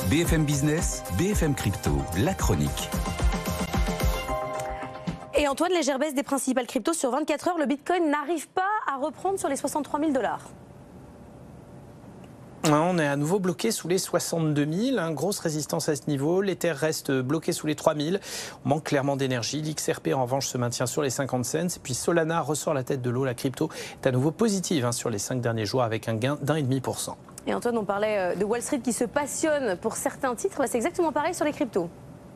BFM Business, BFM Crypto, la chronique. Et Antoine, légère baisse des principales cryptos sur 24 heures. Le Bitcoin n'arrive pas à reprendre sur les 63 000 $. On est à nouveau bloqué sous les 62 000, grosse résistance à ce niveau. L'Ether reste bloqué sous les 3 000. On manque clairement d'énergie. L'XRP en revanche se maintient sur les 50 cents. Et puis Solana ressort la tête de l'eau. La crypto est à nouveau positive sur les 5 derniers jours avec un gain d'1,5%. Et Antoine, on parlait de Wall Street qui se passionne pour certains titres. C'est exactement pareil sur les cryptos.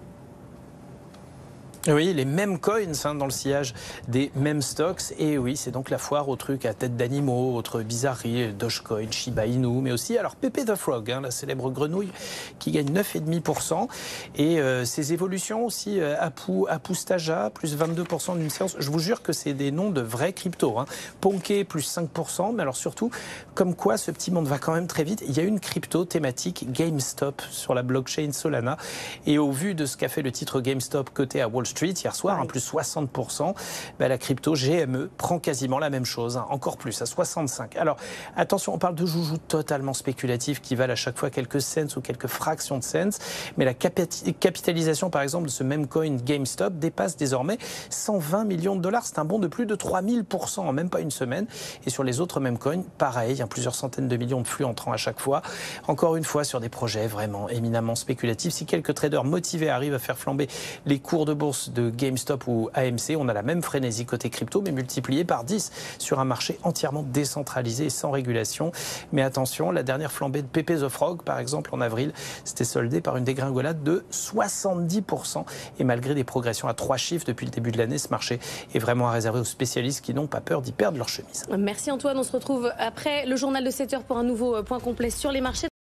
Oui, les mêmes coins dans le sillage des mêmes stocks. Et oui, c'est donc la foire aux trucs à tête d'animaux, autres bizarreries, Dogecoin, Shiba Inu, mais aussi alors Pepe the Frog, la célèbre grenouille qui gagne 9,5%. Et ces évolutions aussi, Apu Staja, plus 22% d'une séance. Je vous jure que c'est des noms de vrais cryptos. Ponké, plus 5%. Mais alors surtout, comme quoi ce petit monde va quand même très vite. Il y a une crypto thématique GameStop sur la blockchain Solana. Et au vu de ce qu'a fait le titre GameStop coté à Wall Street hier soir, plus 60%, la crypto GME prend quasiment la même chose, encore plus, à 65. Alors attention, on parle de joujoux totalement spéculatifs qui valent à chaque fois quelques cents ou quelques fractions de cents, mais la capitalisation par exemple de ce même coin GameStop dépasse désormais 120 millions de dollars. C'est un bond de plus de 3000% en même pas une semaine. Et sur les autres mêmes coins, pareil, il y a plusieurs centaines de millions de flux entrant à chaque fois. Encore une fois sur des projets vraiment éminemment spéculatifs. Si quelques traders motivés arrivent à faire flamber les cours de bourse de GameStop ou AMC, on a la même frénésie côté crypto, mais multipliée par 10 sur un marché entièrement décentralisé et sans régulation. Mais attention, la dernière flambée de Pepe the Frog, par exemple, en avril, c'était soldé par une dégringolade de 70%. Et malgré des progressions à 3 chiffres depuis le début de l'année, ce marché est vraiment à réserver aux spécialistes qui n'ont pas peur d'y perdre leur chemise. Merci Antoine, on se retrouve après le journal de 7 heures pour un nouveau point complet sur les marchés.